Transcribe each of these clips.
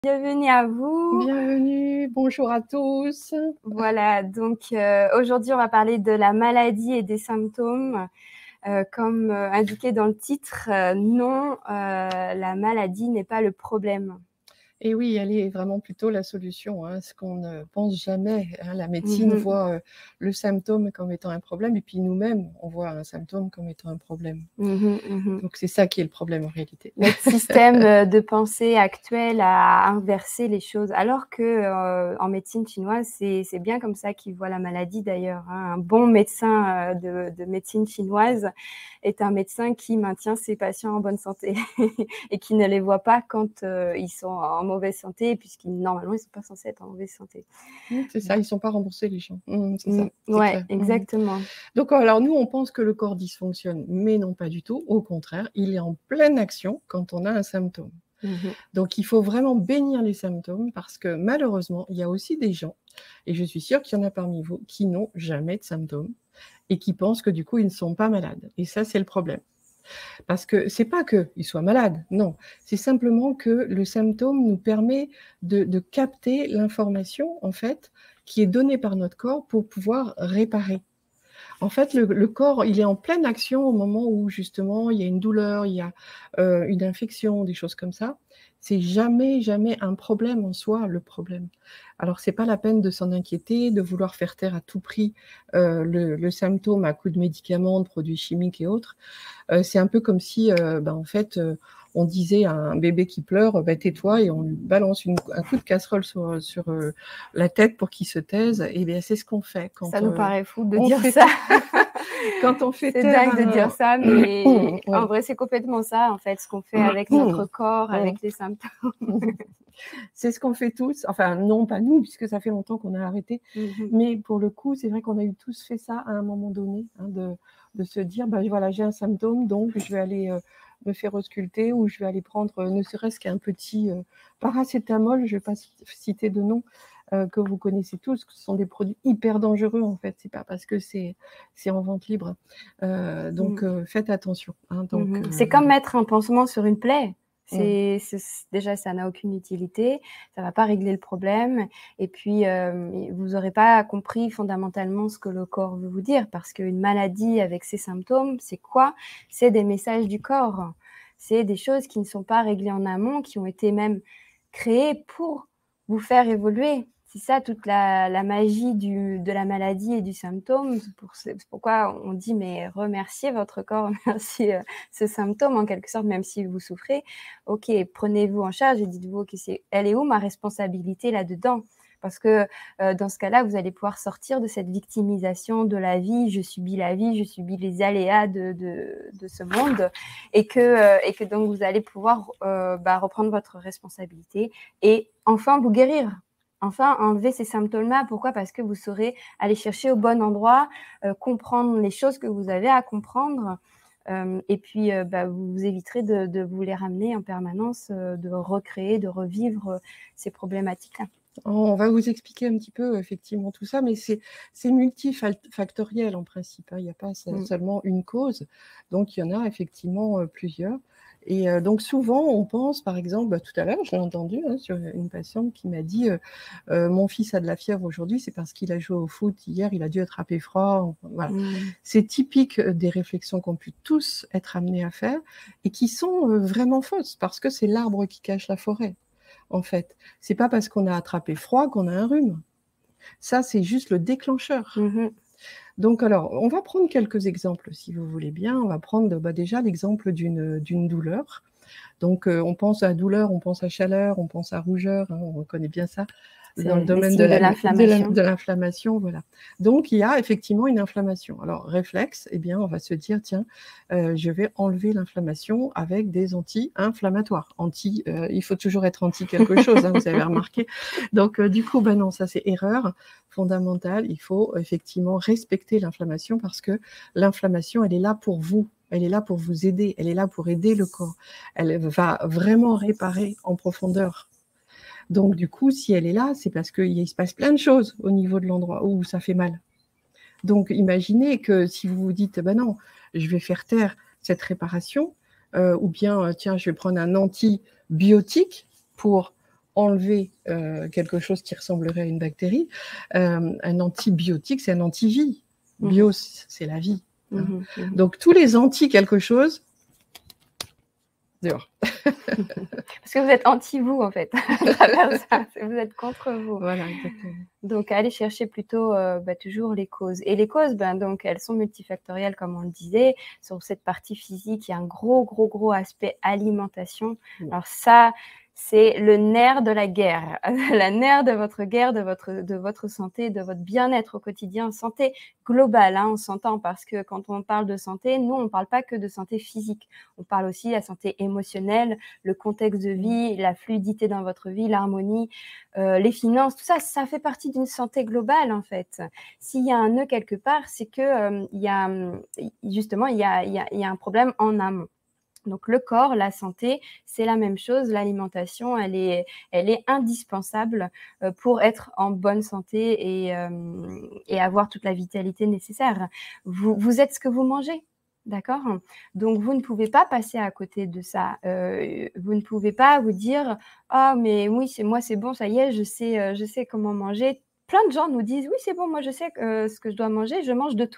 Bienvenue à vous. Bienvenue, bonjour à tous. Voilà, donc aujourd'hui on va parler de la maladie et des symptômes. Comme indiqué dans le titre, non, la maladie n'est pas le problème. Et oui, elle est vraiment plutôt la solution, ce qu'on ne pense jamais. La médecine voit le symptôme comme étant un problème, et puis nous-mêmes, on voit un symptôme comme étant un problème. Donc c'est ça qui est le problème en réalité. Notre système de pensée actuel a inversé les choses, alors que en médecine chinoise, c'est bien comme ça qu'ils voient la maladie d'ailleurs. Un bon médecin de médecine chinoise est un médecin qui maintient ses patients en bonne santé et qui ne les voit pas quand ils sont en mauvaise santé, normalement, ils ne sont pas censés être en mauvaise santé. C'est ça, ils ne sont pas remboursés les gens. C'est ça, ouais, clair. exactement. Donc alors nous, on pense que le corps dysfonctionne, mais non pas du tout. Au contraire, il est en pleine action quand on a un symptôme. Donc il faut vraiment bénir les symptômes parce que malheureusement, il y a aussi des gens, et je suis sûre qu'il y en a parmi vous, qui n'ont jamais de symptômes et qui pensent que du coup, ils ne sont pas malades. Et ça, c'est le problème. Parce que c'est pas qu'ils soient malades, non. C'est simplement que le symptôme nous permet de capter l'information, en fait, qui est donnée par notre corps pour pouvoir réparer. En fait, le corps, il est en pleine action au moment où, justement, il y a une douleur, il y a une infection, des choses comme ça. C'est jamais un problème en soi, le problème. Alors, c'est pas la peine de s'en inquiéter, de vouloir faire taire à tout prix le symptôme à coup de médicaments, de produits chimiques et autres. C'est un peu comme si, en fait, on disait à un bébé qui pleure, tais-toi, et on lui balance un coup de casserole sur la tête pour qu'il se taise. Et bien, c'est ce qu'on fait. Quand, ça nous paraît fou de dire ça. Quand on fait c'est taire dingue de dire ça, mais en vrai, c'est complètement ça, en fait, ce qu'on fait avec notre corps, avec les symptômes. C'est ce qu'on fait tous. Enfin, non, pas nous, puisque ça fait longtemps qu'on a arrêté. Mais pour le coup, c'est vrai qu'on a eu tous fait ça à un moment donné, de se dire, voilà, j'ai un symptôme, donc je vais aller me faire ausculter ou je vais aller prendre ne serait-ce qu'un petit paracétamol, je ne vais pas citer de nom, que vous connaissez tous, que ce sont des produits hyper dangereux en fait, c'est pas parce que c'est en vente libre. Donc faites attention. C'est comme mettre un pansement sur une plaie. Déjà, ça n'a aucune utilité, ça ne va pas régler le problème, et puis vous n'aurez pas compris fondamentalement ce que le corps veut vous dire, parce qu'une maladie avec ses symptômes, c'est quoi? C'est des messages du corps, c'est des choses qui ne sont pas réglées en amont, qui ont été même créées pour vous faire évoluer. C'est ça toute la magie de la maladie et du symptôme. C'est pourquoi on dit, mais remerciez votre corps, remerciez ce symptôme en quelque sorte, même si vous souffrez. Ok, prenez-vous en charge et dites-vous, ok, elle est où ma responsabilité là-dedans? Parce que dans ce cas-là, vous allez pouvoir sortir de cette victimisation de la vie. Je subis la vie, je subis les aléas de ce monde, et que donc vous allez pouvoir reprendre votre responsabilité et enfin vous guérir. Enfin, enlever ces symptômes-là. Pourquoi? Parce que vous saurez aller chercher au bon endroit, comprendre les choses que vous avez à comprendre, et puis vous éviterez de vous les ramener en permanence, de recréer, de revivre ces problématiques-là. On va vous expliquer un petit peu effectivement tout ça, mais c'est multifactoriel en principe. Il n'y a pas seulement une cause, donc il y en a effectivement plusieurs. Et donc souvent, on pense, par exemple, tout à l'heure, je l'ai entendu sur une patiente qui m'a dit mon fils a de la fièvre aujourd'hui, c'est parce qu'il a joué au foot hier, il a dû attraper froid. Voilà. C'est typique des réflexions qu'on peut tous être amenés à faire et qui sont vraiment fausses, parce que c'est l'arbre qui cache la forêt. En fait, c'est pas parce qu'on a attrapé froid qu'on a un rhume. Ça, c'est juste le déclencheur. Donc, alors, on va prendre quelques exemples, si vous voulez bien. On va prendre déjà l'exemple d'une douleur. Donc, on pense à douleur, on pense à chaleur, on pense à rougeur, on connaît bien ça dans le domaine de l'inflammation. Voilà. Donc, il y a effectivement une inflammation. Alors, réflexe, on va se dire, tiens, je vais enlever l'inflammation avec des anti-inflammatoires. Il faut toujours être anti quelque chose, vous avez remarqué. Donc, du coup, non, ça c'est erreur fondamentale. Il faut effectivement respecter l'inflammation parce que l'inflammation, elle est là pour vous. Elle est là pour vous aider, elle est là pour aider le corps. Elle va vraiment réparer en profondeur. Donc, du coup, si elle est là, c'est parce qu'il se passe plein de choses au niveau de l'endroit où ça fait mal. Donc, imaginez que si vous vous dites, non, je vais faire taire cette réparation, ou bien, tiens, je vais prendre un antibiotique pour enlever quelque chose qui ressemblerait à une bactérie. Un antibiotique, c'est un anti-vie. Bios, c'est la vie. Donc, tous les anti quelque chose, dehors. Parce que vous êtes anti-vous, en fait, à travers ça. Vous êtes contre vous. Voilà, exactement. Donc, allez chercher plutôt toujours les causes. Et les causes, donc, elles sont multifactorielles, comme on le disait. Sur cette partie physique, il y a un gros aspect alimentation. Alors ça, c'est le nerf de la guerre, la nerf de votre guerre, de votre santé, de votre bien-être au quotidien, santé globale, hein, on s'entend, parce que quand on parle de santé, nous, on ne parle pas que de santé physique, on parle aussi de la santé émotionnelle, le contexte de vie, la fluidité dans votre vie, l'harmonie, les finances, tout ça, ça fait partie d'une santé globale, en fait. S'il y a un nœud quelque part, c'est que justement, il y a un problème en amont. Donc, le corps, la santé, c'est la même chose. L'alimentation, elle est indispensable pour être en bonne santé et avoir toute la vitalité nécessaire. Vous êtes ce que vous mangez, d'accord? Donc, vous ne pouvez pas passer à côté de ça. Vous ne pouvez pas vous dire « Ah, mais oui, c'est bon, ça y est, je sais comment manger. » Plein de gens nous disent « Oui, c'est bon, moi, je sais ce que je dois manger, je mange de tout. »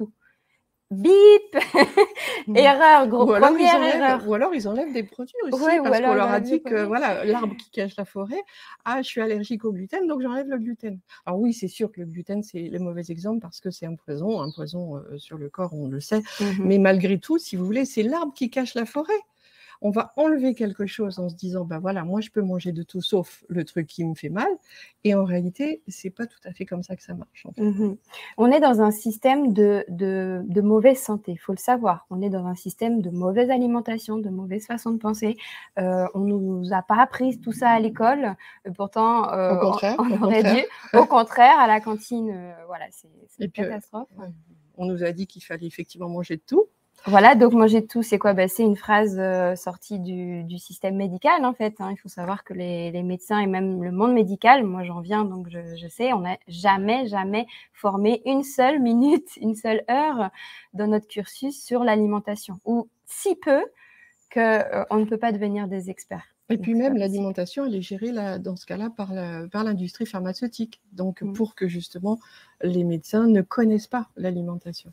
Bip Erreur, première erreur. Ou alors ils enlèvent des produits aussi, parce qu'on leur a dit que voilà, l'arbre qui cache la forêt, je suis allergique au gluten, donc j'enlève le gluten. Alors oui, c'est sûr que le gluten, c'est le mauvais exemple parce que c'est un poison sur le corps, on le sait. Mais malgré tout, si vous voulez, c'est l'arbre qui cache la forêt. On va enlever quelque chose en se disant, voilà, moi je peux manger de tout sauf le truc qui me fait mal. Et en réalité, c'est pas tout à fait comme ça que ça marche. En fait. On est dans un système de mauvaise santé, il faut le savoir. On est dans un système de mauvaise alimentation, de mauvaise façon de penser. On nous a pas appris tout ça à l'école. Pourtant, on aurait dû. Au contraire, à la cantine, voilà, c'est une catastrophe. On nous a dit qu'il fallait effectivement manger de tout. Voilà, donc manger de tout, c'est quoi? C'est une phrase sortie du système médical, en fait. Hein. Il faut savoir que les médecins et même le monde médical, moi j'en viens, donc je sais, on n'a jamais formé une seule minute, une seule heure dans notre cursus sur l'alimentation, ou si peu qu'on ne peut pas devenir des experts. Et puis même l'alimentation, elle est gérée dans ce cas-là par l'industrie pharmaceutique. Donc pour que justement les médecins ne connaissent pas l'alimentation.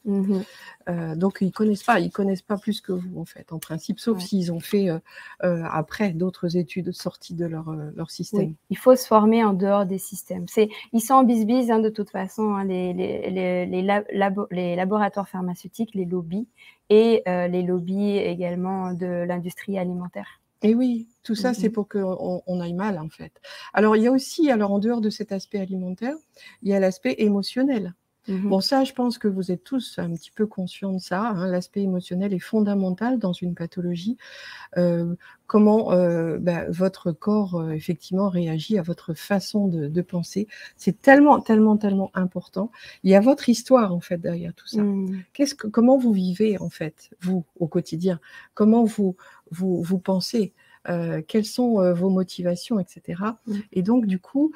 Donc ils connaissent pas plus que vous en fait, en principe, sauf s'ils ont fait après d'autres études sorties de leur système. Oui. Il faut se former en dehors des systèmes. Ils sont en bisbise de toute façon, hein, les laboratoires pharmaceutiques, les lobbies et les lobbies également de l'industrie alimentaire. Et oui, tout ça, c'est pour qu'on aille mal, en fait. Alors, il y a aussi, en dehors de cet aspect alimentaire, il y a l'aspect émotionnel. Bon, ça, je pense que vous êtes tous un petit peu conscients de ça. Hein. L'aspect émotionnel est fondamental dans une pathologie. Comment votre corps, effectivement, réagit à votre façon de penser. C'est tellement important. Il y a votre histoire, en fait, derrière tout ça. Comment vous vivez, en fait, vous, au quotidien? Comment vous pensez, quelles sont vos motivations, etc. Et donc, du coup,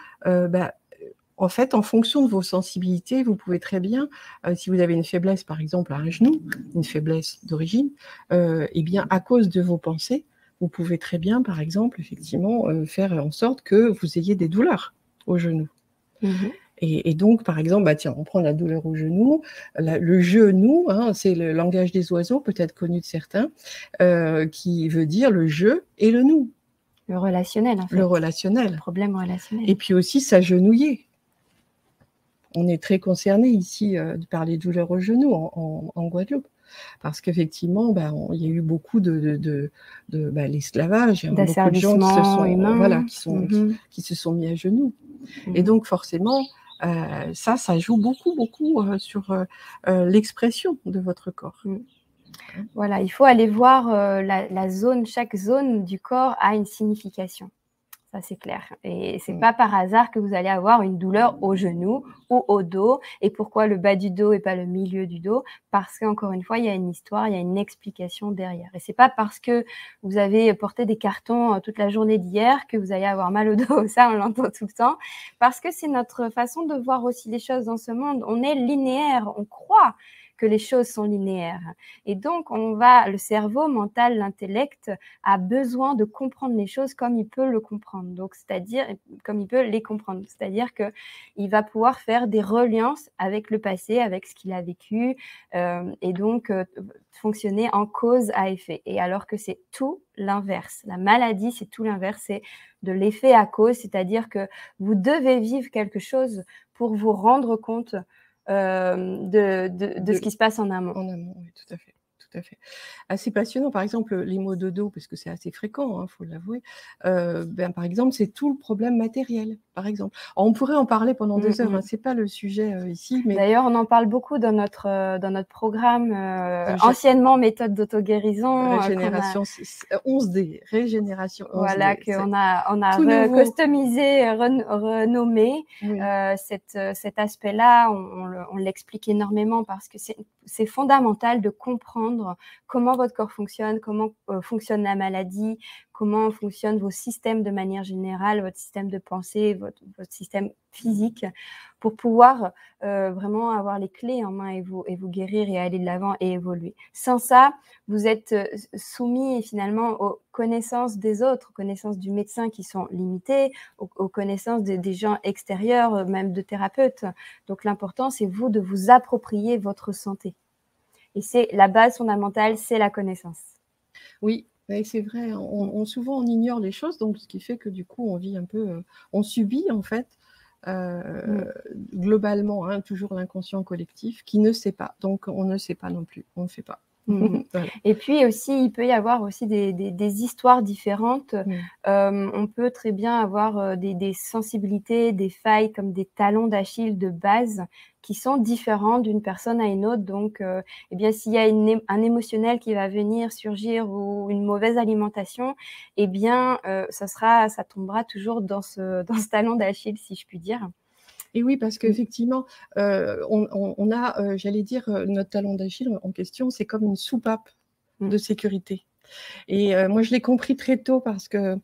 en fait, en fonction de vos sensibilités, vous pouvez très bien, si vous avez une faiblesse, par exemple, à un genou, une faiblesse d'origine, eh bien, à cause de vos pensées, vous pouvez très bien, par exemple, effectivement, faire en sorte que vous ayez des douleurs au genou. Et donc, par exemple, on prend la douleur au genou. Le genou, hein, c'est le langage des oiseaux, peut-être connu de certains, qui veut dire le je et le nous. Le relationnel, en fait. Le relationnel. Le problème relationnel. Et puis aussi s'agenouiller. On est très concerné ici par les douleurs au genou en Guadeloupe. Parce qu'effectivement, il y a eu beaucoup de l'esclavage. Beaucoup de gens qui se sont mis à genoux. Et donc, forcément, ça joue beaucoup sur l'expression de votre corps. Voilà, il faut aller voir chaque zone du corps a une signification. Ça, c'est clair. Et c'est pas par hasard que vous allez avoir une douleur au genou ou au dos. Et pourquoi le bas du dos et pas le milieu du dos? Parce qu'encore une fois, il y a une histoire, il y a une explication derrière. Et c'est pas parce que vous avez porté des cartons toute la journée d'hier que vous allez avoir mal au dos. Ça, on l'entend tout le temps. Parce que c'est notre façon de voir aussi les choses dans ce monde. On est linéaire. On croit que les choses sont linéaires. Et donc, le cerveau mental, l'intellect, a besoin de comprendre les choses comme il peut le comprendre. Donc, c'est-à-dire, comme il peut les comprendre. C'est-à-dire qu'il va pouvoir faire des reliances avec le passé, avec ce qu'il a vécu, et donc fonctionner en cause à effet. Et alors que c'est tout l'inverse. La maladie, c'est tout l'inverse. C'est de l'effet à cause, c'est-à-dire que vous devez vivre quelque chose pour vous rendre compte de ce qui se passe en amont. En amont, oui, tout à fait. Tout à fait. Assez passionnant, par exemple, les maux de dos, parce que c'est assez fréquent, il faut l'avouer. Par exemple, c'est tout le problème matériel, par exemple. Alors, on pourrait en parler pendant des heures, c'est pas le sujet ici. Mais... D'ailleurs, on en parle beaucoup dans notre programme, anciennement méthode d'auto-guérison. Régénération 11D, régénération 11D. Voilà, qu'on a customisé, renommé. Oui. Cet aspect-là, on l'explique énormément parce que c'est fondamental de comprendre comment votre corps fonctionne, comment fonctionne la maladie, comment fonctionnent vos systèmes de manière générale, votre système de pensée, votre système physique, pour pouvoir vraiment avoir les clés en main et vous guérir et aller de l'avant et évoluer. Sans ça, vous êtes soumis finalement aux connaissances des autres, aux connaissances du médecin qui sont limitées, aux connaissances des gens extérieurs, même de thérapeutes. Donc l'important, c'est vous de vous approprier votre santé. Et c'est la base fondamentale, c'est la connaissance. Oui, c'est vrai. Souvent, on ignore les choses, donc ce qui fait que du coup, on vit un peu, on subit en fait. Globalement, toujours l'inconscient collectif qui ne sait pas. Donc, on ne sait pas non plus, on ne fait pas. Voilà. Et puis aussi, il peut y avoir aussi des histoires différentes. On peut très bien avoir des sensibilités, des failles comme des talons d'Achille de base qui sont différents d'une personne à une autre. Donc, eh bien, s'il y a un émotionnel qui va venir surgir ou une mauvaise alimentation, eh bien, ça tombera toujours dans ce talon d'Achille, si je puis dire. Et oui, parce qu'effectivement, on a, j'allais dire, notre talon d'Achille en question, c'est comme une soupape de sécurité. Et moi, je l'ai compris très tôt parce que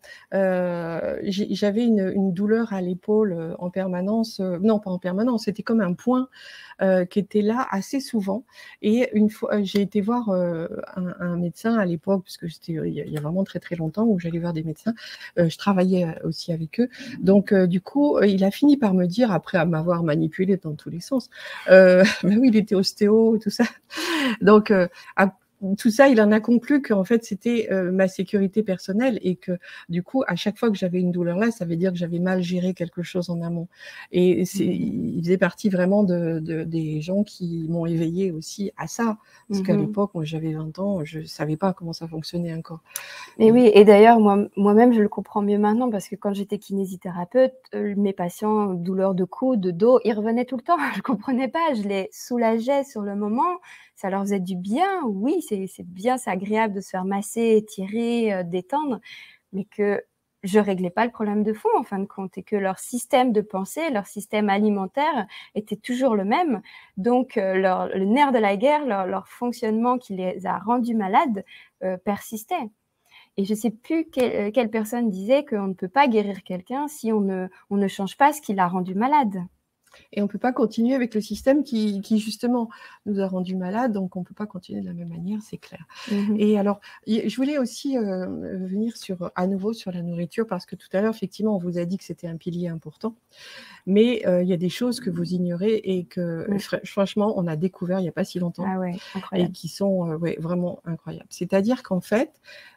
j'avais une douleur à l'épaule en permanence. Non, pas en permanence, c'était comme un point qui était là assez souvent. Et une fois, j'ai été voir un médecin à l'époque, parce que c'était il y a vraiment très très longtemps où j'allais voir des médecins. Je travaillais aussi avec eux. Donc, du coup, il a fini par me dire, après m'avoir manipulé dans tous les sens, ben oui, il était ostéo et tout ça. Donc, tout ça, il en a conclu qu'en fait, c'était ma sécurité personnelle et que du coup, à chaque fois que j'avais une douleur là, ça veut dire que j'avais mal géré quelque chose en amont. Et il faisait partie vraiment des gens qui m'ont éveillé aussi à ça. Parce qu'à l'époque, moi, j'avais 20 ans, je savais pas comment ça fonctionnait encore. Et oui, et d'ailleurs, moi-même, je le comprends mieux maintenant parce que quand j'étais kinésithérapeute, mes patients, douleurs de cou, de dos, ils revenaient tout le temps. Je comprenais pas, je les soulageais sur le moment. Ça leur faisait du bien. Oui, c'est bien, c'est agréable de se faire masser, étirer, détendre, mais que je réglais pas le problème de fond en fin de compte et que leur système de pensée, leur système alimentaire était toujours le même. Donc, le nerf de la guerre, leur fonctionnement qui les a rendus malades persistait. Et je ne sais plus quelle personne disait qu'on ne peut pas guérir quelqu'un si on ne change pas ce qui l'a rendu malade. Et on ne peut pas continuer avec le système qui justement nous a rendus malades, donc on ne peut pas continuer de la même manière, c'est clair. Et alors, je voulais aussi venir à nouveau sur la nourriture, parce que tout à l'heure, effectivement, on vous a dit que c'était un pilier important, mais il y a des choses que vous ignorez et que, franchement, on a découvert il n'y a pas si longtemps, et qui sont vraiment incroyables. C'est-à-dire qu'en fait,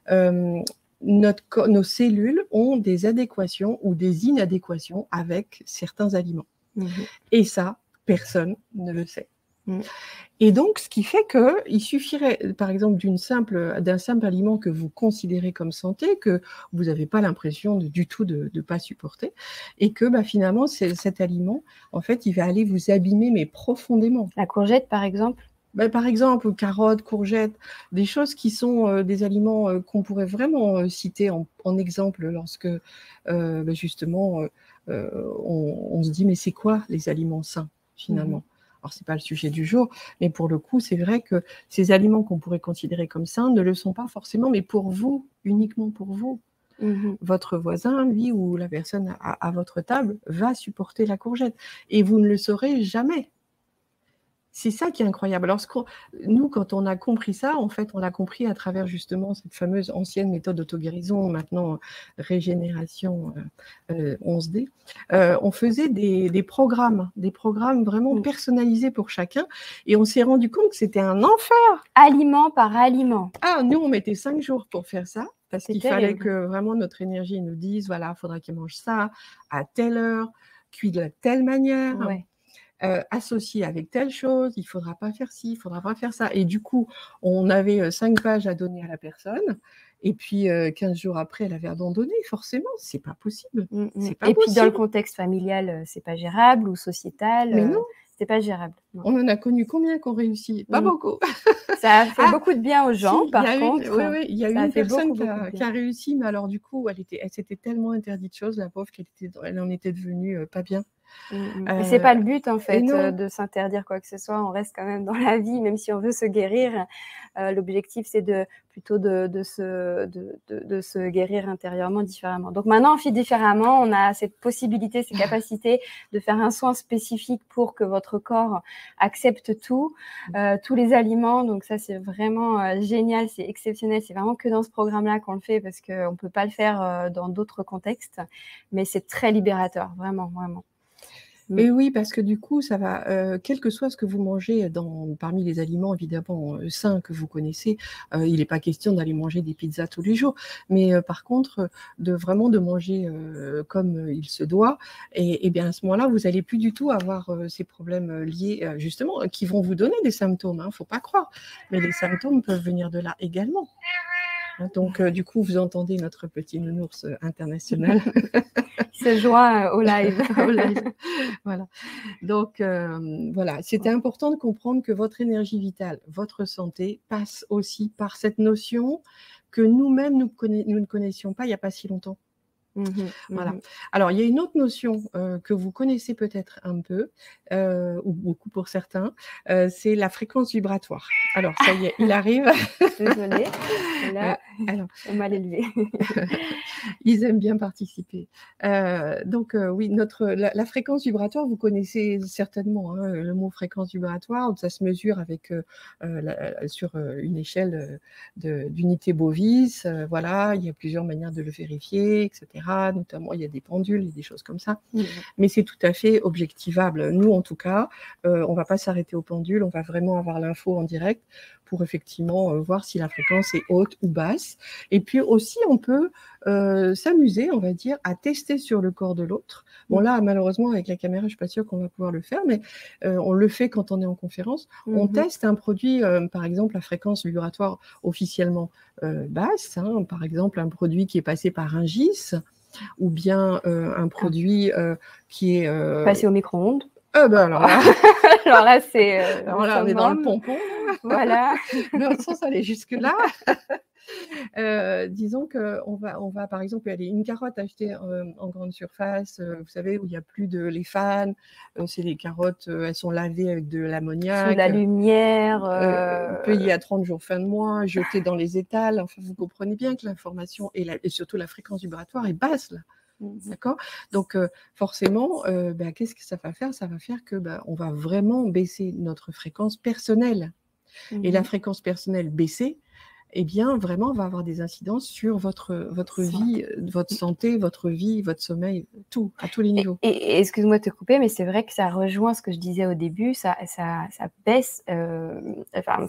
nos cellules ont des adéquations ou des inadéquations avec certains aliments. Et ça, personne ne le sait. Et donc, ce qui fait qu'il suffirait, par exemple, d'un simple aliment que vous considérez comme santé, que vous n'avez pas l'impression du tout de ne pas supporter, et que finalement, cet aliment, en fait, il va aller vous abîmer, mais profondément. La courgette, par exemple ? Par exemple, carottes, courgettes, des choses qui sont des aliments qu'on pourrait vraiment citer en exemple lorsque, justement, on se dit, mais c'est quoi les aliments sains, finalement ? Alors, ce n'est pas le sujet du jour, mais pour le coup, c'est vrai que ces aliments qu'on pourrait considérer comme sains ne le sont pas forcément, mais pour vous, uniquement pour vous. Votre voisin, lui, ou la personne à votre table, va supporter la courgette. Et vous ne le saurez jamais. C'est ça qui est incroyable. Alors, nous, quand on a compris ça, en fait, on l'a compris à travers justement cette fameuse ancienne méthode d'auto-guérison, maintenant régénération 11D. On faisait des programmes vraiment personnalisés pour chacun, et on s'est rendu compte que c'était un enfer. Aliment par aliment. Ah, nous, on mettait 5 jours pour faire ça, parce qu'il fallait que vraiment notre énergie nous dise, voilà, il faudra qu'il mange ça à telle heure, cuit de telle manière. Ouais. Associé avec telle chose, il ne faudra pas faire ci, il ne faudra pas faire ça. Et du coup, on avait 5 pages à donner à la personne. Et puis, 15 jours après, elle avait abandonné. Forcément, ce n'est pas possible. Puis, dans le contexte familial, ce n'est pas gérable, ou sociétal. Mais non. C'est pas gérable. Non. On en a connu combien qui ont réussi? Pas beaucoup. Ça a fait beaucoup de bien aux gens, par contre. Oui, il y a une personne qui a réussi, mais alors du coup, elle s'était tellement interdit de choses, la pauvre, qu'elle en était devenue pas bien. Mais c'est pas le but, en fait, de s'interdire quoi que ce soit. On reste quand même dans la vie, même si on veut se guérir. L'objectif, c'est plutôt de se guérir intérieurement différemment. Donc maintenant, on fait différemment. On a cette possibilité, cette capacité de faire un soin spécifique pour que votre corps accepte tous les aliments. Donc ça, c'est vraiment génial, c'est exceptionnel. C'est vraiment que dans ce programme-là qu'on le fait, parce qu'on peut pas le faire dans d'autres contextes. Mais c'est très libérateur, vraiment, vraiment. Et oui, parce que du coup, ça va, quel que soit ce que vous mangez parmi les aliments évidemment sains que vous connaissez, il n'est pas question d'aller manger des pizzas tous les jours, mais par contre, de manger comme il se doit, et bien à ce moment-là, vous n'allez plus du tout avoir ces problèmes liés justement, qui vont vous donner des symptômes, hein, faut pas croire, mais les symptômes peuvent venir de là également. Donc, du coup, vous entendez notre petit nounours international. Il se joint au live. Voilà. Donc, voilà, c'était important de comprendre que votre énergie vitale, votre santé passe aussi par cette notion que nous-mêmes, nous ne connaissions pas il n'y a pas si longtemps. Voilà. Alors, il y a une autre notion que vous connaissez peut-être un peu, ou beaucoup pour certains, c'est la fréquence vibratoire. Alors, ça y est, il arrive. Désolée, là, on m'a l'élevé. Ils aiment bien participer. Donc, oui, la fréquence vibratoire, vous connaissez certainement le mot fréquence vibratoire. Ça se mesure avec, sur une échelle d'unité Bovis. Voilà, il y a plusieurs manières de le vérifier, etc. Notamment, il y a des pendules et des choses comme ça. Mais c'est tout à fait objectivable. Nous, en tout cas, on ne va pas s'arrêter aux pendules. On va vraiment avoir l'info en direct pour effectivement voir si la fréquence est haute ou basse. Et puis aussi, on peut s'amuser, on va dire, à tester sur le corps de l'autre. Bon, là, malheureusement, avec la caméra, je ne suis pas sûre qu'on va pouvoir le faire, mais on le fait quand on est en conférence. On teste un produit, par exemple, la fréquence vibratoire officiellement basse, hein, par exemple, un produit qui est passé par Rungis, ou bien un produit qui est... Passé au micro-ondes. Alors là, alors là c'est... alors là, on est dans le pompon. Voilà. Non, sans aller jusque-là. Disons qu'on va par exemple aller une carotte achetée en grande surface, vous savez, où il n'y a plus de les fans, c'est des carottes, elles sont lavées avec de l'ammoniac. Sous la lumière. Payées à 30 jours fin de mois, jetées dans les étals. Enfin, vous comprenez bien que l'information et surtout la fréquence vibratoire est basse là. D'accord. Donc, forcément, qu'est-ce que ça va faire? Ça va faire que on va vraiment baisser notre fréquence personnelle. Et la fréquence personnelle baissée, eh bien, vraiment, va avoir des incidences sur votre vie, votre santé, votre vie, votre sommeil, tout, à tous les niveaux. Et excuse-moi de te couper, mais c'est vrai que ça rejoint ce que je disais au début, ça baisse, enfin,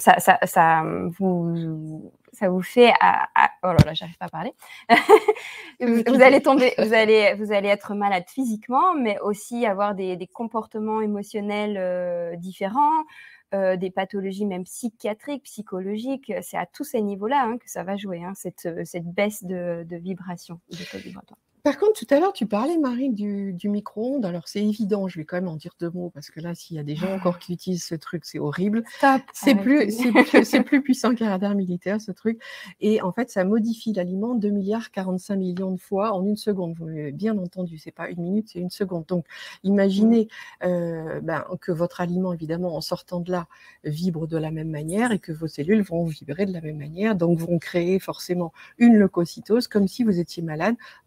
ça vous fait oh là là, j'arrive pas à parler. vous allez tomber, vous allez être malade physiquement, mais aussi avoir des comportements émotionnels différents. Des pathologies même psychiatriques, psychologiques, c'est à tous ces niveaux-là que ça va jouer, cette baisse de vibration, de taux vibratoire. Par contre, tout à l'heure, tu parlais, Marie, du micro-ondes. Alors, c'est évident, je vais quand même en dire 2 mots, parce que là, s'il y a des gens encore qui utilisent ce truc, c'est horrible. C'est plus puissant qu'un radar militaire, ce truc. Et en fait, ça modifie l'aliment 2,45 milliards de fois en 1 seconde. Vous l'avez bien entendu, c'est pas 1 minute, c'est 1 seconde. Donc, imaginez que votre aliment, évidemment, en sortant de là, vibre de la même manière et que vos cellules vont vibrer de la même manière. Donc, vont créer forcément une leucocytose, comme si vous étiez malade d'un cancer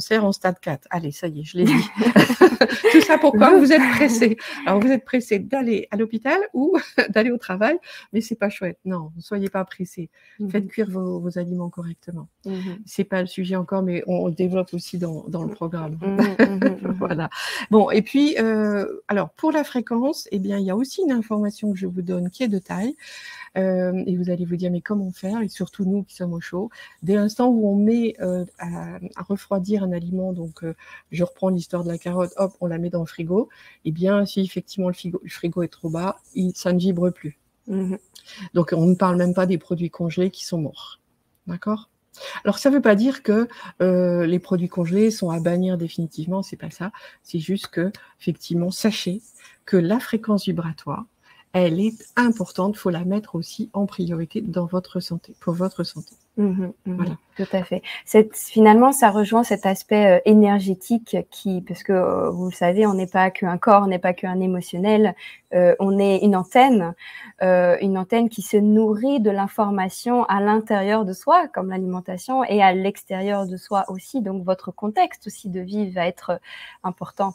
cancer en stade 4. Allez, ça y est, je l'ai dit. Tout ça pourquoi vous êtes pressé. Alors, vous êtes pressé d'aller à l'hôpital ou d'aller au travail, mais c'est pas chouette. Non, ne soyez pas pressé. Faites cuire vos aliments correctement. C'est pas le sujet encore, mais on le développe aussi dans le programme. Voilà. Bon, et puis, alors, pour la fréquence, eh bien, il y a aussi une information que je vous donne qui est de taille. Et vous allez vous dire, mais comment faire? Et surtout nous qui sommes au chaud. Dès l'instant où on met à refroidir un aliment, donc je reprends l'histoire de la carotte, hop, on la met dans le frigo, et bien si effectivement le frigo est trop bas, ça ne vibre plus. Donc on ne parle même pas des produits congelés qui sont morts. D'accord? Alors ça ne veut pas dire que les produits congelés sont à bannir définitivement, c'est pas ça. C'est juste que, effectivement, sachez que la fréquence vibratoire, elle est importante, il faut la mettre aussi en priorité dans votre santé, pour votre santé. Voilà. Tout à fait. Finalement, ça rejoint cet aspect énergétique parce que vous le savez, on n'est pas qu'un corps, on n'est pas qu'un émotionnel, on est une antenne qui se nourrit de l'information à l'intérieur de soi, comme l'alimentation, et à l'extérieur de soi aussi. Donc, votre contexte aussi de vie va être important.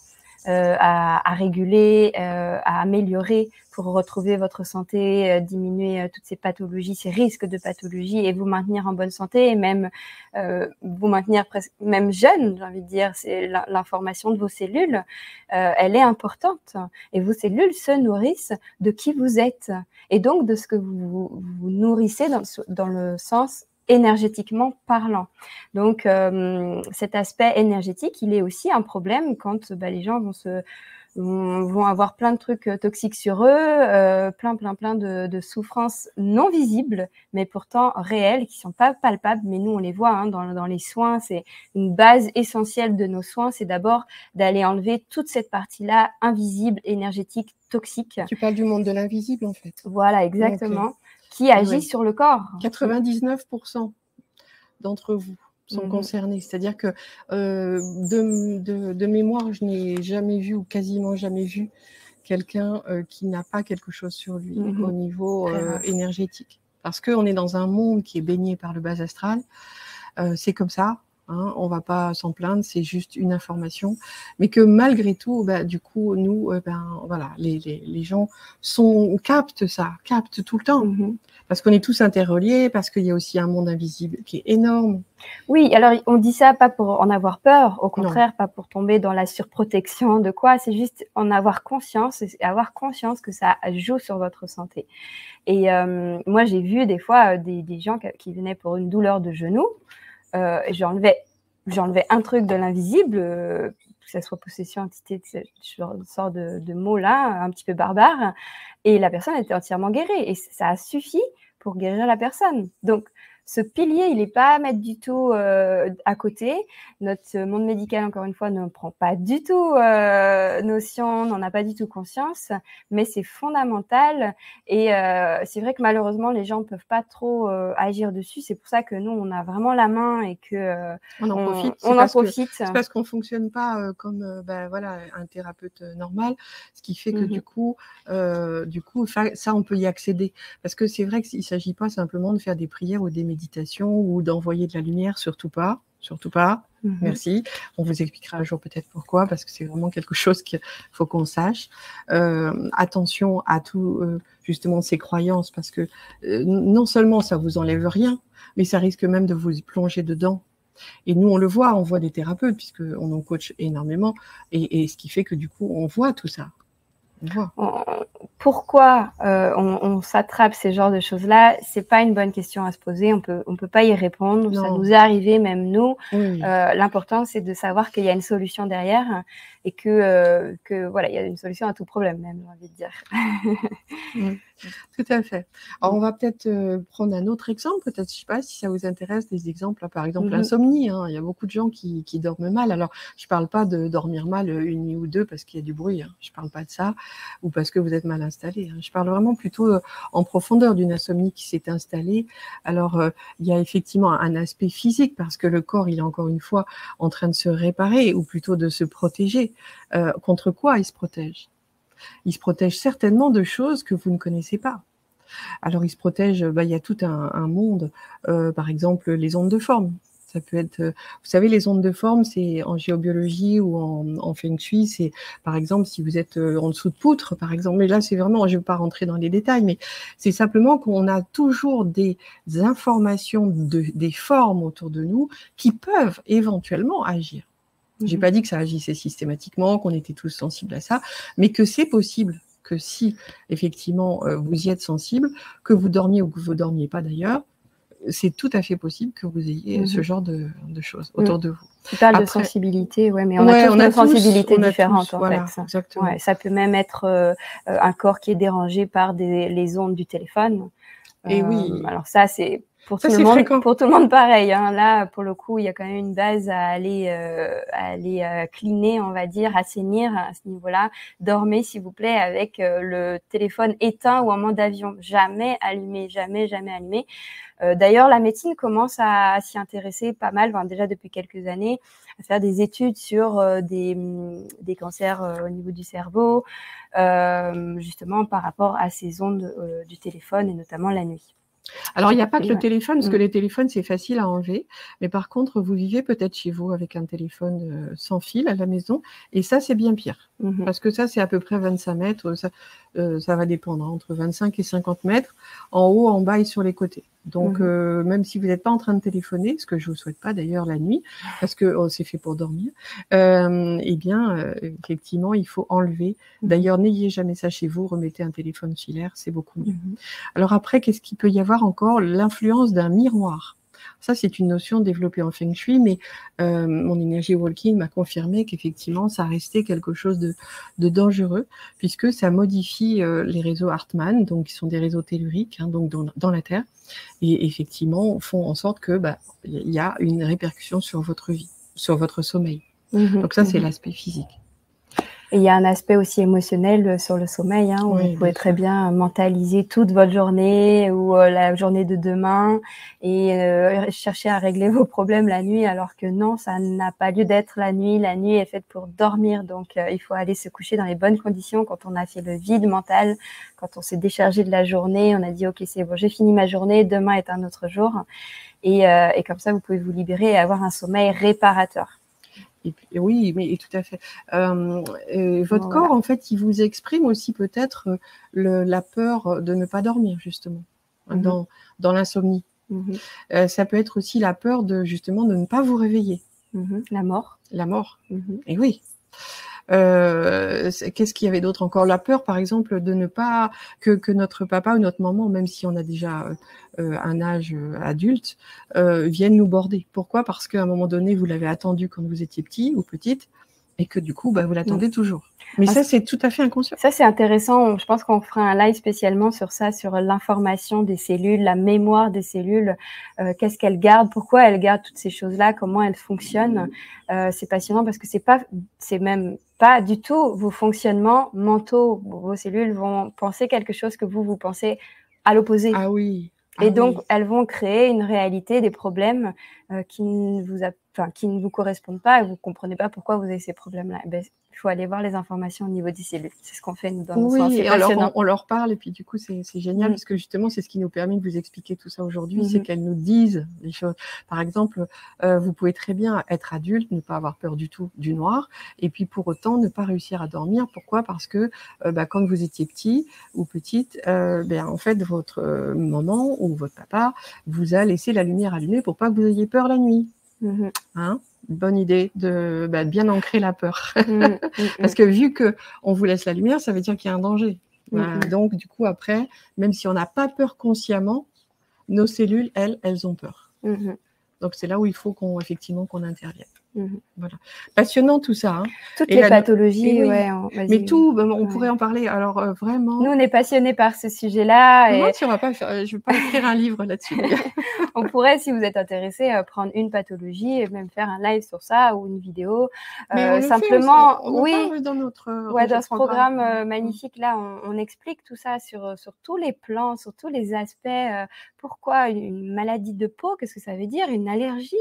À réguler, à améliorer pour retrouver votre santé, diminuer toutes ces pathologies, ces risques de pathologie et vous maintenir en bonne santé et même vous maintenir même jeune, j'ai envie de dire. C'est l'information de vos cellules, elle est importante et vos cellules se nourrissent de qui vous êtes et donc de ce que vous nourrissez dans le sens énergétiquement parlant. Donc, cet aspect énergétique, il est aussi un problème quand les gens vont avoir plein de trucs toxiques sur eux, plein de souffrances non visibles, mais pourtant réelles, qui sont pas palpables, mais nous, on les voit hein, dans les soins. C'est une base essentielle de nos soins, c'est d'abord d'aller enlever toute cette partie-là invisible, énergétique, toxique. Tu parles du monde de l'invisible, en fait. Voilà, exactement. Okay. Qui agit sur le corps. 99% d'entre vous sont concernés. C'est-à-dire que de mémoire, je n'ai jamais vu ou quasiment jamais vu quelqu'un qui n'a pas quelque chose sur lui au niveau énergétique. Parce qu'on est dans un monde qui est baigné par le bas astral. C'est comme ça. Hein, on ne va pas s'en plaindre, c'est juste une information, mais que malgré tout, du coup, nous, voilà, les gens captent ça, captent tout le temps, parce qu'on est tous interreliés, parce qu'il y a aussi un monde invisible qui est énorme. Oui, alors on dit ça pas pour en avoir peur, au contraire, pas pour tomber dans la surprotection de quoi, c'est juste en avoir conscience et avoir conscience que ça joue sur votre santé. Et moi, j'ai vu des fois des gens qui venaient pour une douleur de genou. J'enlevais un truc de l'invisible, que ça soit possession, entité, ce sort de mots-là, un petit peu barbare, et la personne était entièrement guérie. Et ça a suffi pour guérir la personne. Donc, ce pilier, il n'est pas à mettre du tout à côté. Notre monde médical, encore une fois, ne prend pas du tout notion, n'en a pas du tout conscience, mais c'est fondamental. Et c'est vrai que malheureusement, les gens ne peuvent pas trop agir dessus. C'est pour ça que nous, on a vraiment la main et que on en profite. C'est parce qu'on ne fonctionne pas comme voilà, un thérapeute normal, ce qui fait que du coup, ça, on peut y accéder. Parce que c'est vrai qu'il ne s'agit pas simplement de faire des prières ou des méditation ou d'envoyer de la lumière, surtout pas. Merci. On vous expliquera un jour peut-être pourquoi, parce que c'est vraiment quelque chose qu'il faut qu'on sache. Attention à tout, justement, ces croyances, parce que non seulement ça vous enlève rien, mais ça risque même de vous plonger dedans. Et nous, on le voit, on voit des thérapeutes, puisqu'on en coach énormément, et ce qui fait que du coup, on voit tout ça. Pourquoi on s'attrape ces genres de choses-là? C'est pas une bonne question à se poser. On peut pas y répondre. Non. Ça nous est arrivé, même nous. Oui. L'important, c'est de savoir qu'il y a une solution derrière et que voilà, il y a une solution à tout problème, même, j'ai envie de dire. Tout à fait. Alors, on va peut-être prendre un autre exemple. Peut-être, je sais pas si ça vous intéresse, des exemples. Par exemple, l'insomnie. Hein. Il y a beaucoup de gens qui dorment mal. Alors, je parle pas de dormir mal une nuit ou deux parce qu'il y a du bruit. Hein. Je parle pas de ça, ou parce que vous êtes mal installé. Hein. Je parle vraiment plutôt en profondeur d'une insomnie qui s'est installée. Alors, il y a effectivement un aspect physique parce que le corps, il est encore une fois en train de se réparer, ou plutôt de se protéger. Contre quoi il se protège? Il se protège certainement de choses que vous ne connaissez pas. Alors, il se protège, il y a tout un monde, par exemple, les ondes de forme. Ça peut être, vous savez, les ondes de forme, c'est en géobiologie ou en feng shui, c'est par exemple si vous êtes en dessous de poutre, par exemple. Mais là, c'est vraiment, je ne vais pas rentrer dans les détails, mais c'est simplement qu'on a toujours des informations des formes autour de nous qui peuvent éventuellement agir. J'ai pas dit que ça agissait systématiquement, qu'on était tous sensibles à ça, mais que c'est possible que si effectivement vous y êtes sensible, que vous dormiez ou que vous ne dormiez pas d'ailleurs, c'est tout à fait possible que vous ayez ce genre de choses autour de vous. Tu parles de sensibilité, ouais, mais on a tous nos sensibilités différentes en fait. Exactement. Ouais, ça peut même être un corps qui est dérangé par les ondes du téléphone. Et oui. Alors ça, c'est pour tout le monde pareil. Hein. Là, pour le coup, il y a quand même une base à aller cleaner, on va dire, assainir à ce niveau-là. Dormez, s'il vous plaît, avec le téléphone éteint ou en mode avion. Jamais allumé, jamais allumé. D'ailleurs, la médecine commence à s'y intéresser pas mal, déjà depuis quelques années, à faire des études sur des cancers au niveau du cerveau, justement par rapport à ces ondes du téléphone et notamment la nuit. Alors, il n'y a pas que le téléphone, parce que les téléphones, c'est facile à enlever. Mais par contre, vous vivez peut-être chez vous avec un téléphone sans fil à la maison. Et ça, c'est bien pire. Parce que ça, c'est à peu près 25 mètres. Ça va dépendre, entre 25 et 50 mètres, en haut, en bas et sur les côtés. Donc, même si vous n'êtes pas en train de téléphoner, ce que je ne vous souhaite pas d'ailleurs la nuit, parce que c'est fait pour dormir, eh bien, effectivement, il faut enlever. D'ailleurs, n'ayez jamais ça chez vous, remettez un téléphone filaire, c'est beaucoup mieux. Alors après, qu'est-ce qu'il peut y avoir encore? L'influence d'un miroir. Ça, c'est une notion développée en Feng Shui, mais mon énergie walking m'a confirmé qu'effectivement, ça restait quelque chose de dangereux, puisque ça modifie les réseaux Hartmann, donc qui sont des réseaux telluriques, hein, donc dans la Terre, et effectivement font en sorte que il y a une répercussion sur votre vie, sur votre sommeil. Donc ça, c'est l'aspect physique. Et il y a un aspect aussi émotionnel sur le sommeil, hein, où vous pouvez très bien mentaliser toute votre journée ou la journée de demain et chercher à régler vos problèmes la nuit, alors que non, ça n'a pas lieu d'être la nuit. La nuit est faite pour dormir, donc il faut aller se coucher dans les bonnes conditions quand on a fait le vide mental, quand on s'est déchargé de la journée, on a dit « Ok, c'est bon, j'ai fini ma journée, demain est un autre jour ». Et comme ça, vous pouvez vous libérer et avoir un sommeil réparateur. Et puis, oui, mais tout à fait. Votre corps, en fait, il vous exprime aussi peut-être la peur de ne pas dormir, justement, dans l'insomnie. Ça peut être aussi la peur justement de ne pas vous réveiller. La mort. La mort. Et oui. Qu'est-ce qu'il y avait d'autre encore? La peur, par exemple, de ne pas que notre papa ou notre maman, même si on a déjà un âge adulte, viennent nous border. Pourquoi? Parce qu'à un moment donné, vous l'avez attendu quand vous étiez petit ou petite, et que du coup, vous l'attendez toujours. Mais ça, c'est tout à fait inconscient. Ça, c'est intéressant. Je pense qu'on fera un live spécialement sur ça, sur l'information des cellules, la mémoire des cellules, qu'est-ce qu'elles gardent, pourquoi elles gardent toutes ces choses-là, comment elles fonctionnent. C'est passionnant parce que c'est même pas du tout vos fonctionnements mentaux. Vos cellules vont penser quelque chose que vous pensez à l'opposé. Ah oui. Et donc, elles vont créer une réalité, des problèmes qui ne vous correspondent pas et vous ne comprenez pas pourquoi vous avez ces problèmes-là. Il faut aller voir les informations au niveau des cellules. C'est ce qu'on fait, nous, dans nos soins. Oui, alors on leur parle et puis du coup, c'est génial parce que justement, c'est ce qui nous permet de vous expliquer tout ça aujourd'hui, c'est qu'elles nous disent des choses. Par exemple, vous pouvez très bien être adulte, ne pas avoir peur du tout du noir et puis pour autant ne pas réussir à dormir. Pourquoi? Parce que quand vous étiez petit ou petite, en fait, votre maman ou votre papa vous a laissé la lumière allumée pour pas que vous ayez peur la nuit. Hein? Bonne idée de bien ancrer la peur. Parce que vu qu'on vous laisse la lumière, ça veut dire qu'il y a un danger. Donc, du coup, après, même si on n'a pas peur consciemment, nos cellules, elles ont peur. Donc, c'est là où il faut qu'on intervienne. Voilà. Passionnant tout ça. Hein. Toutes les pathologies, mais tout, on pourrait en parler. Alors vraiment. Nous, on est passionnés par ce sujet-là. Moi, si on va pas faire, je vais pas écrire un livre là-dessus. On pourrait, si vous êtes intéressé, prendre une pathologie et même faire un live sur ça ou une vidéo. Mais simplement, on parle dans notre dans ce programme magnifique là, on explique tout ça sur tous les plans, sur tous les aspects. Pourquoi une maladie de peau? Qu'est-ce que ça veut dire? Une allergie?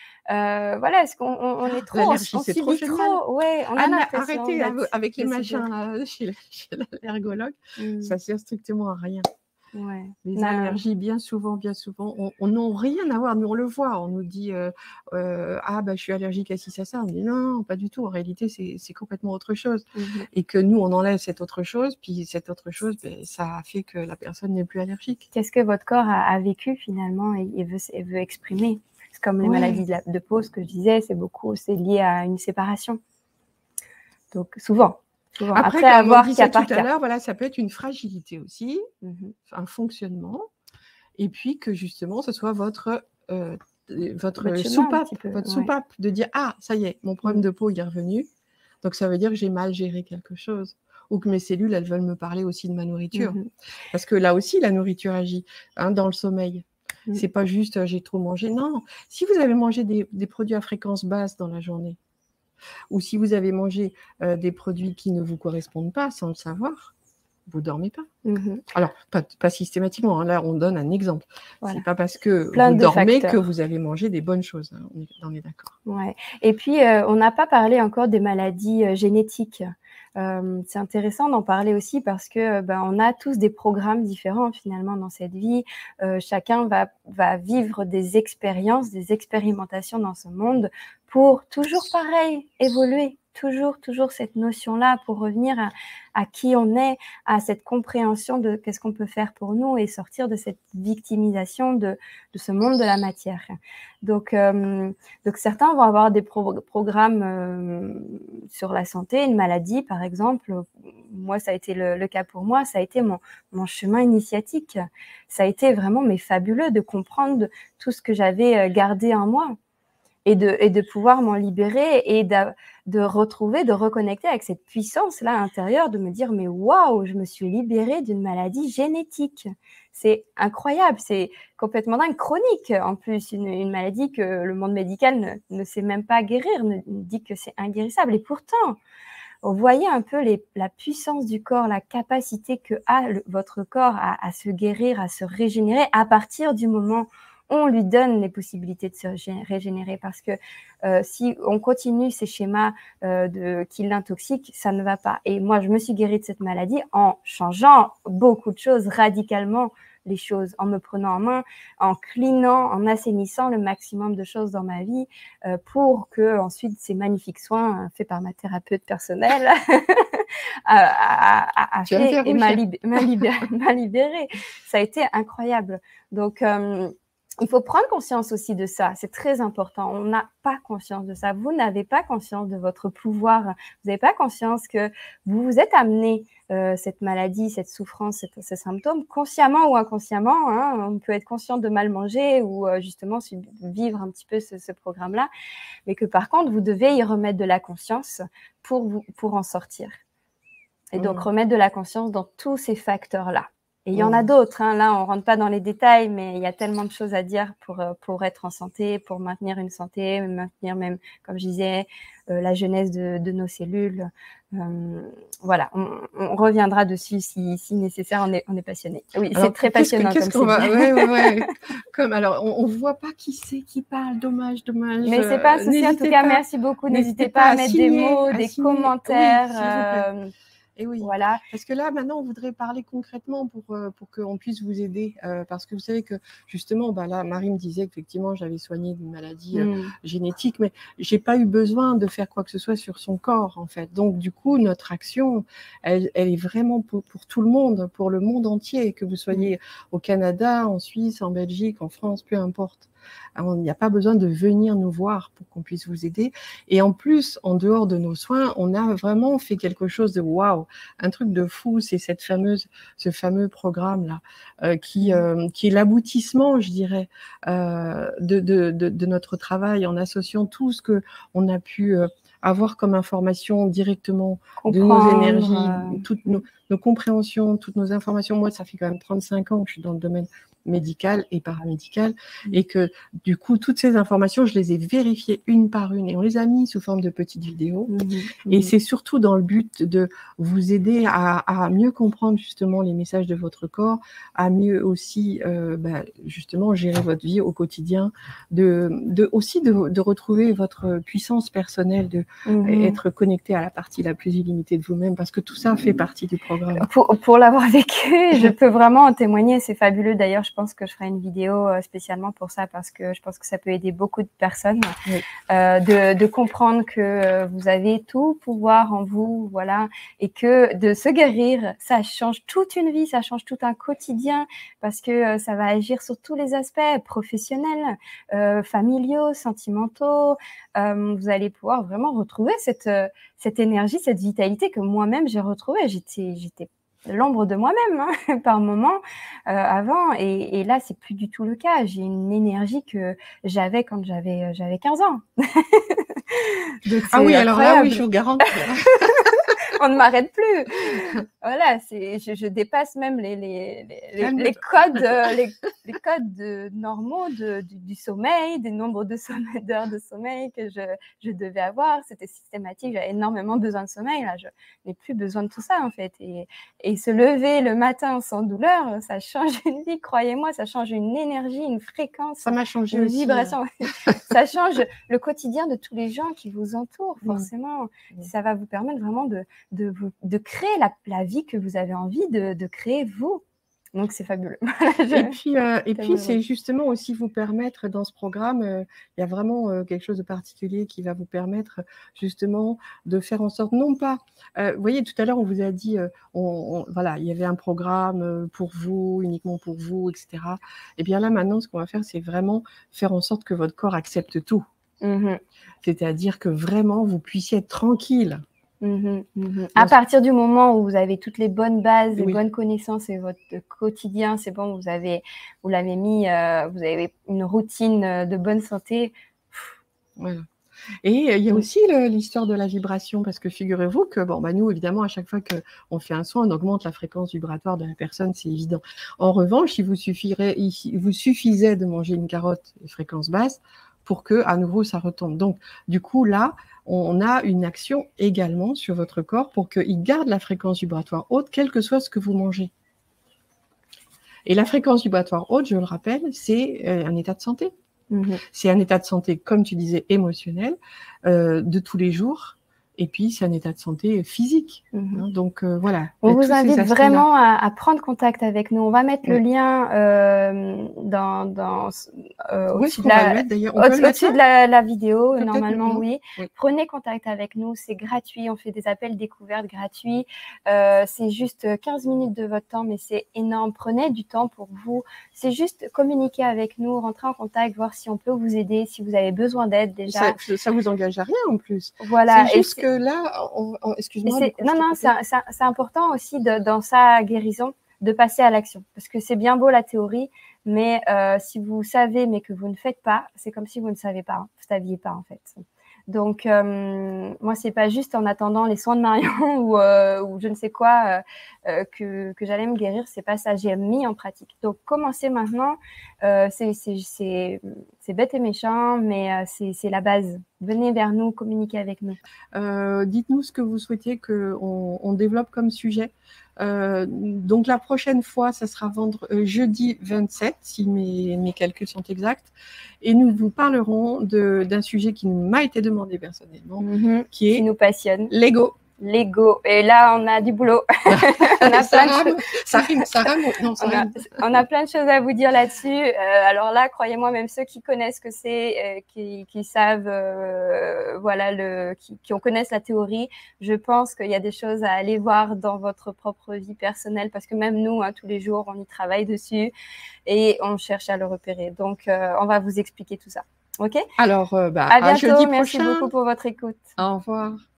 Est-ce qu'on est trop, on subit trop, on a l'impression. Arrêtez avec les machins là, chez l'allergologue, ça sert strictement à rien. Ouais. Les allergies, bien souvent, on n'ont rien à voir. Nous, on le voit. On nous dit ah, bah, je suis allergique à ci, à ça. On dit non, pas du tout. En réalité, c'est complètement autre chose. Et que nous, on enlève cette autre chose. Puis cette autre chose, ben, ça fait que la personne n'est plus allergique. Qu'est-ce que votre corps a vécu finalement et veut exprimer? C'est comme les maladies de peau, ce que je disais, c'est lié à une séparation. Donc, souvent. Après avoir dit ça tout à l'heure, voilà, ça peut être une fragilité aussi, un fonctionnement, et puis que justement, ce soit votre soupape de dire « Ah, ça y est, mon problème de peau, il est revenu. Donc, ça veut dire que j'ai mal géré quelque chose. » Ou que mes cellules, elles veulent me parler aussi de ma nourriture. Parce que là aussi, la nourriture agit dans le sommeil. C'est pas juste j'ai trop mangé. Non, si vous avez mangé des produits à fréquence basse dans la journée, ou si vous avez mangé des produits qui ne vous correspondent pas sans le savoir, vous ne dormez pas. Alors, pas systématiquement, hein, là on donne un exemple. C'est pas parce que vous dormez que vous avez mangé des bonnes choses, hein, on est d'accord. Ouais. Et puis, on n'a pas parlé encore des maladies génétiques. C'est intéressant d'en parler aussi parce que on a tous des programmes différents finalement dans cette vie. Chacun va vivre des expériences, des expérimentations dans ce monde pour toujours pareil, évoluer. Toujours cette notion-là pour revenir à qui on est, à cette compréhension de qu'est-ce qu'on peut faire pour nous et sortir de cette victimisation de ce monde de la matière. Donc certains vont avoir des programmes sur la santé, une maladie par exemple. Moi, ça a été le cas pour moi, ça a été mon chemin initiatique. Ça a été vraiment fabuleux de comprendre tout ce que j'avais gardé en moi. Et de pouvoir m'en libérer et de retrouver, de reconnecter avec cette puissance-là intérieure, de me dire, mais waouh, je me suis libérée d'une maladie génétique. C'est incroyable, c'est complètement dingue, chronique en plus, une maladie que le monde médical ne sait même pas guérir, ne dit que c'est inguérissable. Et pourtant, vous voyez un peu la puissance du corps, la capacité que a votre corps à se guérir, à se régénérer à partir du moment on lui donne les possibilités de se régénérer parce que si on continue ces schémas qui l'intoxiquent, ça ne va pas. Et moi, je me suis guérie de cette maladie en changeant beaucoup de choses, radicalement les choses, en me prenant en main, en cleanant, en assainissant le maximum de choses dans ma vie pour que ensuite ces magnifiques soins faits par ma thérapeute personnelle m'a libérée. Ça a été incroyable. Donc, il faut prendre conscience aussi de ça, c'est très important. On n'a pas conscience de ça. Vous n'avez pas conscience de votre pouvoir. Vous n'avez pas conscience que vous vous êtes amené cette maladie, cette souffrance, ces symptômes, consciemment ou inconsciemment. Hein. On peut être conscient de mal manger ou justement vivre un petit peu ce programme-là, mais que par contre, vous devez y remettre de la conscience pour en sortir. Et donc, remettre de la conscience dans tous ces facteurs-là. Et il y en a d'autres, hein. Là, on ne rentre pas dans les détails, mais il y a tellement de choses à dire pour être en santé, pour maintenir une santé, maintenir même, comme je disais, la jeunesse de nos cellules. Voilà, on reviendra dessus si nécessaire, on est passionné. Oui, c'est très passionnant. Alors, on ne voit pas qui c'est qui parle, dommage. Mais ce n'est pas un souci, en tout cas, merci beaucoup. N'hésitez pas à mettre des mots, des commentaires. Et oui, voilà. Parce que là, maintenant, on voudrait parler concrètement pour qu'on puisse vous aider. Parce que vous savez que, justement, là, Marie me disait qu'effectivement, j'avais soigné d'une maladie génétique, mais je n'ai pas eu besoin de faire quoi que ce soit sur son corps, en fait. Donc, du coup, notre action, elle est vraiment pour tout le monde, pour le monde entier, que vous soyez au Canada, en Suisse, en Belgique, en France, peu importe. Alors, il n'y a pas besoin de venir nous voir pour qu'on puisse vous aider. Et en plus, en dehors de nos soins, on a vraiment fait quelque chose de waouh, un truc de fou. C'est ce fameux programme-là qui est l'aboutissement, je dirais, de notre travail en associant tout ce qu'on a pu avoir comme information directement de nos énergies, toutes nos compréhensions, toutes nos informations. Moi, ça fait quand même 35 ans que je suis dans le domaine médicales et paramédicales, et que du coup, toutes ces informations, je les ai vérifiées une par une et on les a mis sous forme de petites vidéos. Et c'est surtout dans le but de vous aider à mieux comprendre justement les messages de votre corps, à mieux aussi justement gérer votre vie au quotidien, aussi de retrouver votre puissance personnelle, de être connecté à la partie la plus illimitée de vous-même, parce que tout ça fait partie du programme. Pour l'avoir vécu, je peux vraiment en témoigner, c'est fabuleux. D'ailleurs, je pense que je ferai une vidéo spécialement pour ça, parce que je pense que ça peut aider beaucoup de personnes de comprendre que vous avez tout pouvoir en vous, voilà, et que de se guérir, ça change toute une vie, ça change tout un quotidien, parce que ça va agir sur tous les aspects professionnels, familiaux, sentimentaux. Vous allez pouvoir vraiment retrouver cette énergie, cette vitalité que moi-même j'ai retrouvée. J'étais l'ombre de moi-même par moment avant, et là c'est plus du tout le cas. J'ai une énergie que j'avais quand j'avais 15 ans. Donc, ah oui, alors là oui, je vous garantis. On ne m'arrête plus. Voilà, je dépasse même les codes normaux du sommeil, des nombres d'heures de sommeil que je devais avoir. C'était systématique, j'avais énormément besoin de sommeil. Là, je n'ai plus besoin de tout ça, en fait. Et se lever le matin sans douleur, ça change une vie, croyez-moi, ça change une énergie, une fréquence. Ça m'a changé une aussi. Vibration. Ça change le quotidien de tous les gens qui vous entourent, forcément. Ça va vous permettre vraiment de créer la vie que vous avez envie de créer vous. Donc, c'est fabuleux. Et puis c'est justement aussi vous permettre, dans ce programme, il y a vraiment quelque chose de particulier qui va vous permettre justement de faire en sorte, non pas, vous voyez, tout à l'heure, on vous a dit, voilà, il y avait un programme pour vous, uniquement pour vous, etc. Et bien là, maintenant, ce qu'on va faire, c'est vraiment faire en sorte que votre corps accepte tout. C'est-à-dire que vraiment, vous puissiez être tranquille. À partir du moment où vous avez toutes les bonnes bases, les bonnes connaissances et votre quotidien, c'est bon, vous l'avez mis, vous avez une routine de bonne santé. Voilà. Et il y a aussi l'histoire de la vibration, parce que figurez-vous que nous, évidemment, à chaque fois qu'on fait un soin, on augmente la fréquence vibratoire de la personne, c'est évident. En revanche, il vous suffisait de manger une carotte de fréquence basse pour que, à nouveau, ça retombe. Donc, du coup, là, on a une action également sur votre corps pour qu'il garde la fréquence vibratoire haute, quel que soit ce que vous mangez. Et la fréquence vibratoire haute, je le rappelle, c'est un état de santé. C'est un état de santé, comme tu disais, émotionnel, de tous les jours. Et puis, c'est un état de santé physique. Donc, voilà. On vous invite vraiment à prendre contact avec nous. On va mettre le lien au-dessus de la vidéo, normalement, oui. Prenez contact avec nous, c'est gratuit. On fait des appels découvertes gratuits. C'est juste 15 minutes de votre temps, mais c'est énorme. Prenez du temps pour vous. C'est juste communiquer avec nous, rentrer en contact, voir si on peut vous aider, si vous avez besoin d'aide déjà. Ça vous engage à rien en plus. Voilà. C'est juste que là, excuse-moi. Non, c'est important aussi dans sa guérison de passer à l'action. Parce que c'est bien beau la théorie, mais si vous savez mais que vous ne faites pas, c'est comme si vous ne saviez pas, vous ne saviez pas en fait. Donc, moi, c'est pas juste en attendant les soins de Marion ou je ne sais quoi que j'allais me guérir. C'est pas ça. J'ai mis en pratique. Donc, commencez maintenant. C'est bête et méchant, mais c'est la base. Venez vers nous, communiquez avec nous. Dites-nous ce que vous souhaitiez qu'on développe comme sujet. Donc, la prochaine fois, ça sera jeudi 27, si mes calculs sont exacts. Et nous vous parlerons d'un sujet qui m'a été demandé personnellement, qui nous passionne. L'ego. L'ego. Et là, on a du boulot. On a plein de choses à vous dire là-dessus. Alors là, croyez-moi, même ceux qui connaissent ce que c'est, qui savent, qui connaissent la théorie, je pense qu'il y a des choses à aller voir dans votre propre vie personnelle, parce que même nous, tous les jours, on y travaille dessus et on cherche à le repérer. Donc, on va vous expliquer tout ça. OK ? Alors, à bientôt. Merci beaucoup pour votre écoute. Au revoir.